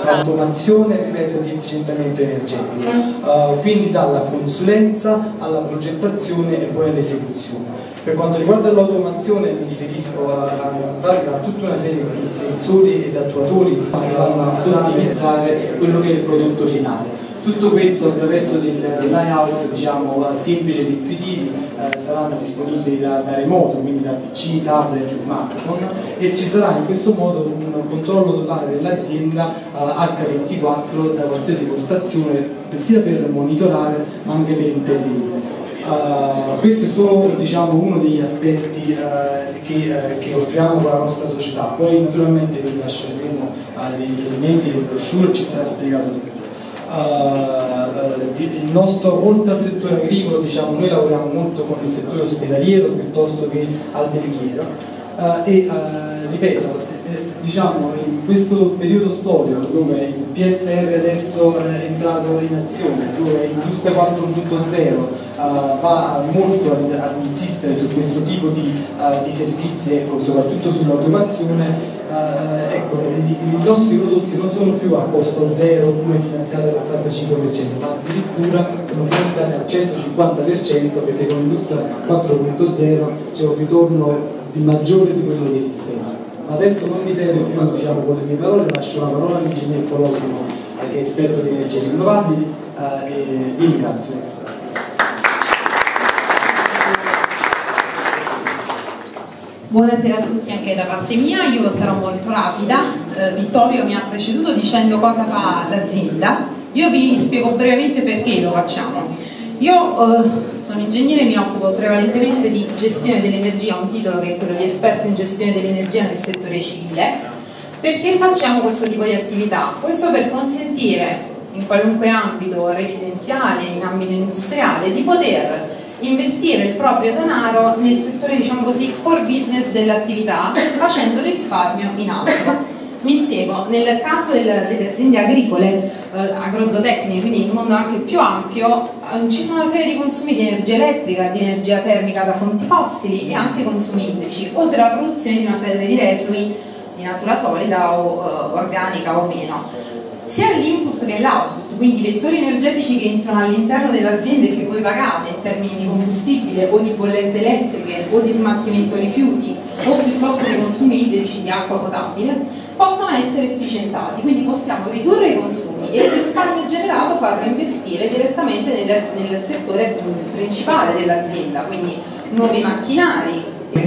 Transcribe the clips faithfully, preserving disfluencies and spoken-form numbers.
l'automazione, ripeto, di efficientamento energetico, uh, quindi dalla consulenza alla progettazione e poi all'esecuzione. Per quanto riguarda l'automazione mi riferisco a, a, a tutta una serie di sensori ed attuatori che vanno a ottimizzare quello che è il prodotto finale. Tutto questo attraverso dei layout, diciamo, semplici ed intuitivi, eh, saranno disponibili da, da remoto, quindi da P C, tablet, smartphone, e ci sarà in questo modo un controllo totale dell'azienda eh, acca ventiquattro da qualsiasi postazione, sia per monitorare ma anche per intervenire. Uh, questo è solo, diciamo, uno degli aspetti uh, che, uh, che offriamo con la nostra società. Poi naturalmente vi lasceremo uh, dei riferimenti, delle brochure, ci sarà spiegato tutto. Uh, il nostro, oltre al settore agricolo, diciamo, noi lavoriamo molto con il settore ospedaliero piuttosto che alberghiero, uh, e uh, ripeto, eh, diciamo, in questo periodo storico dove il P S R adesso è entrato in azione, dove Industria quattro punto zero uh, va molto ad, ad insistere su questo tipo di, uh, di servizi, ecco, soprattutto sull'automazione. Uh, ecco, i, i nostri prodotti non sono più a costo zero oppure finanziati all'ottantacinque per cento, ma addirittura sono finanziati al centocinquanta per cento, perché con l'Industria quattro punto zero c'è un ritorno di maggiore di quello che si spera. Ma adesso non mi tengo più, diciamo, con le mie parole, lascio la parola all'ingegner Colosimo, che è esperto di energie rinnovabili, uh, e vi ringrazio. Buonasera a tutti anche da parte mia, io sarò molto rapida. eh, Vittorio mi ha preceduto dicendo cosa fa l'azienda, io vi spiego brevemente perché lo facciamo. Io eh, sono ingegnere e mi occupo prevalentemente di gestione dell'energia, un titolo che è quello di esperto in gestione dell'energia nel settore civile. Perché facciamo questo tipo di attività? Questo per consentire in qualunque ambito residenziale, in ambito industriale, di poter investire il proprio denaro nel settore, diciamo così, core business dell'attività, facendo risparmio in altro. Mi spiego, nel caso delle, delle aziende agricole, eh, agrozootecniche, quindi in un mondo anche più ampio, eh, ci sono una serie di consumi di energia elettrica, di energia termica da fonti fossili e anche consumi idrici, oltre alla produzione di una serie di reflui di natura solida o eh, organica o meno. Sia l'input che l'output, quindi i vettori energetici che entrano all'interno dell'azienda e che voi pagate in termini di combustibile o di bollette elettriche o di smaltimento rifiuti o piuttosto di consumi idrici di acqua potabile, possono essere efficientati, quindi possiamo ridurre i consumi e il risparmio generato farlo investire direttamente nel, nel settore principale dell'azienda, quindi nuovi macchinari.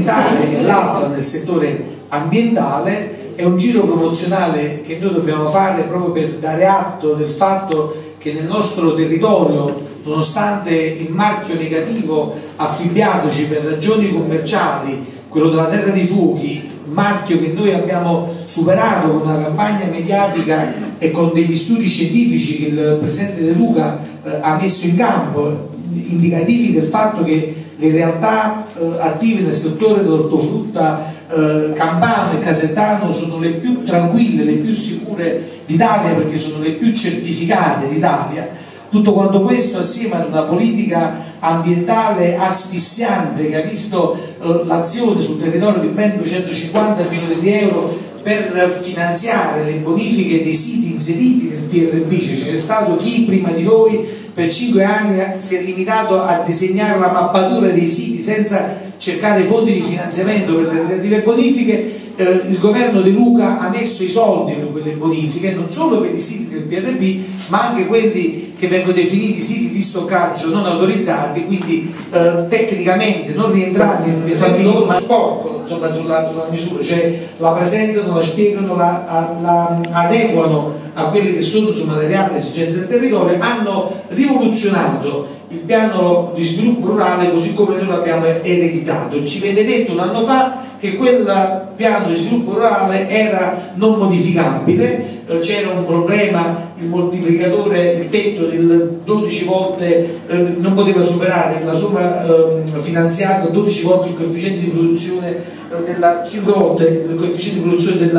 L'altro nel settore ambientale è un giro promozionale che noi dobbiamo fare proprio per dare atto del fatto che nel nostro territorio, nonostante il marchio negativo affibbiatoci per ragioni commerciali, quello della Terra dei Fuochi, marchio che noi abbiamo superato con una campagna mediatica e con degli studi scientifici che il presidente De Luca eh, ha messo in campo, indicativi del fatto che le realtà eh, attive nel settore dell'ortofrutta eh, campano e casertano sono le più tranquille, le più sicure d'Italia, perché sono le più certificate d'Italia. Tutto quanto questo assieme ad una politica ambientale asfissiante che ha visto eh, l'azione sul territorio di ben duecentocinquanta milioni di euro per finanziare le bonifiche dei siti inseriti nel P R B. Cioè, c'è stato chi prima di noi per cinque anni si è limitato a disegnare la mappatura dei siti senza cercare fondi di finanziamento per le relative bonifiche. Eh, il governo De Luca ha messo i soldi per quelle bonifiche, non solo per i siti del P R B, ma anche quelli che vengono definiti siti di stoccaggio non autorizzati, quindi eh, tecnicamente non rientranti nel P R B, ma sporco insomma, sulla, sulla misura, cioè la presentano, la spiegano, la, la adeguano a quelle che sono insomma, le reali esigenze del territorio. Hanno rivoluzionato il piano di sviluppo rurale così come noi l'abbiamo ereditato. Ci venne detto un anno fa che quel piano di sviluppo rurale era non modificabile, eh, c'era un problema, il moltiplicatore, il tetto del dodici volte eh, non poteva superare la somma eh, finanziata dodici volte il coefficiente di produzione eh, della, cinque volte il coefficiente di produzione della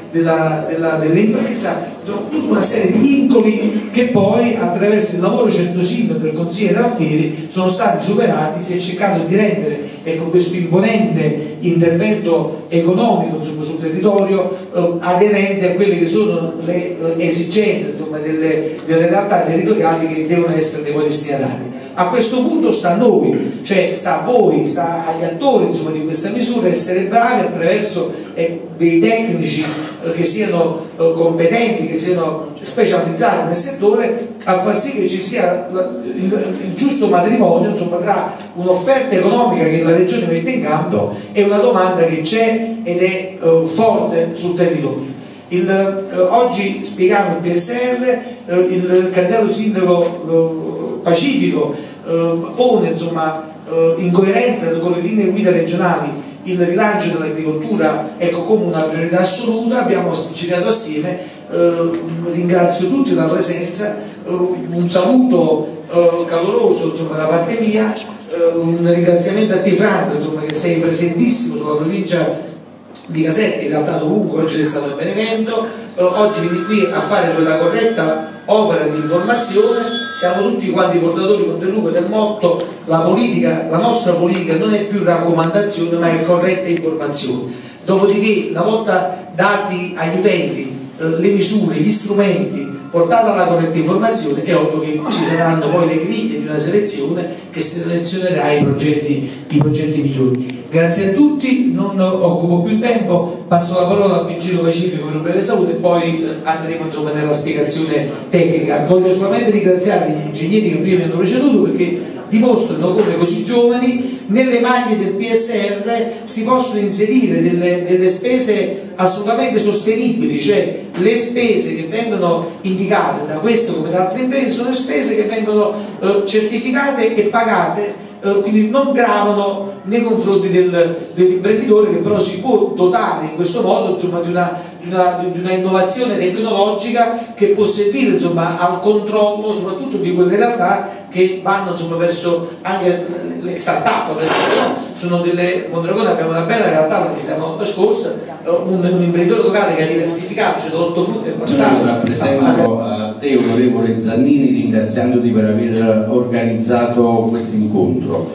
dell'impresa, tutta una serie di vincoli che poi attraverso il lavoro certosino del consigliere Alfieri sono stati superati. Si è cercato di rendere, ecco, questo imponente intervento economico, insomma, sul territorio eh, aderente a quelle che sono le eh, esigenze, insomma, delle, delle realtà territoriali che devono essere dei poi destinatari. A questo punto sta a noi, cioè sta a voi, sta agli attori, insomma, di questa misura essere bravi attraverso eh, dei tecnici eh, che siano eh, competenti, che siano specializzati nel settore, a far sì che ci sia il, il, il giusto matrimonio, insomma, tra un'offerta economica che la Regione mette in campo e una domanda che c'è ed è eh, forte sul territorio. Il, eh, oggi spieghiamo il P S R, eh, il candidato sindaco eh, Pacifico eh, pone, insomma, eh, in coerenza con le linee guida regionali il rilancio dell'agricoltura, ecco, come una priorità assoluta. Abbiamo girato assieme, eh, ringrazio tutti la presenza, eh, un saluto eh, caloroso, insomma, da parte mia, eh, un ringraziamento a te, Franco, insomma, che sei presentissimo sulla provincia di Caserta, in realtà dovunque. Oggi sei stato a Benevento, eh, oggi vieni qui a fare quella corretta opera di informazione. Siamo tutti quanti portatori con Luca del motto: la politica, la nostra politica non è più raccomandazione ma è corretta informazione. Dopodiché, una volta dati agli utenti eh, le misure, gli strumenti, portata alla corretta informazione, è ovvio che ci saranno poi le griglie di una selezione che selezionerà i progetti, i progetti migliori. Grazie a tutti, non occupo più tempo, passo la parola al Vigilo Pacifico per un breve saluto e poi andremo, insomma, nella spiegazione tecnica. Voglio solamente ringraziare gli ingegneri che prima mi hanno preceduto, perché dimostrano come così giovani nelle maglie del P S R si possono inserire delle, delle spese assolutamente sostenibili, cioè le spese che vengono indicate da questo come da altre imprese sono spese che vengono eh, certificate e pagate, eh, quindi non gravano nei confronti del, dell'imprenditore, che però si può dotare in questo modo, insomma, di una, di, una, di una innovazione tecnologica che può servire, insomma, al controllo soprattutto di quelle realtà che vanno, insomma, verso anche le start-up, per esempio, no? Sono delle, Mondragone abbiamo una bella realtà la vista la volta scorsa, un, un imprenditore locale che ha diversificato, c'è ortofrutta in passato. Io rappresento a te, onorevole Zannini, ringraziandoti per aver organizzato questo incontro.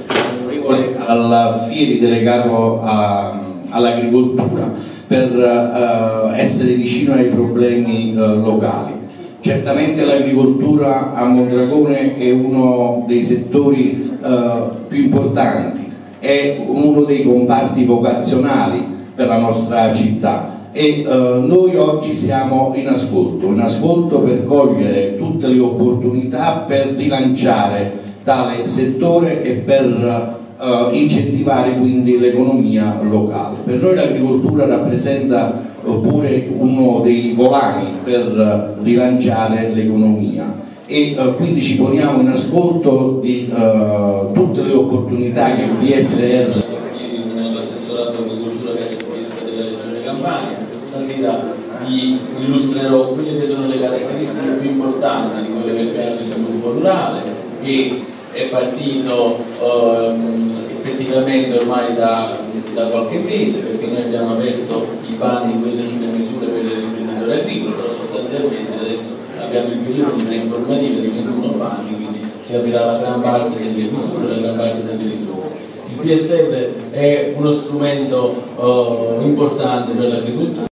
Al Fieri delegato all'agricoltura per uh, essere vicino ai problemi uh, locali. Certamente l'agricoltura a Mondragone è uno dei settori uh, più importanti, è uno dei comparti vocazionali per la nostra città e uh, noi oggi siamo in ascolto, in ascolto per cogliere tutte le opportunità per rilanciare tale settore e per Uh, incentivare quindi l'economia locale. Per noi l'agricoltura rappresenta uh, pure uno dei volani per uh, rilanciare l'economia e uh, quindi ci poniamo in ascolto di uh, tutte le opportunità che il P S R. Nell'assessorato agricoltura caccia e pesca della Regione Campania, stasera vi illustrerò quelle che sono le caratteristiche più importanti di quello che è il piano di sviluppo rurale, che è partito ehm, effettivamente ormai da, da qualche mese, perché noi abbiamo aperto i bandi, quelle sulle misure per l'imprenditore agricolo, però sostanzialmente adesso abbiamo il periodo di preinformativa di ventuno bandi, quindi si aprirà la gran parte delle misure, la gran parte delle risorse. Il P S R è uno strumento eh, importante per l'agricoltura.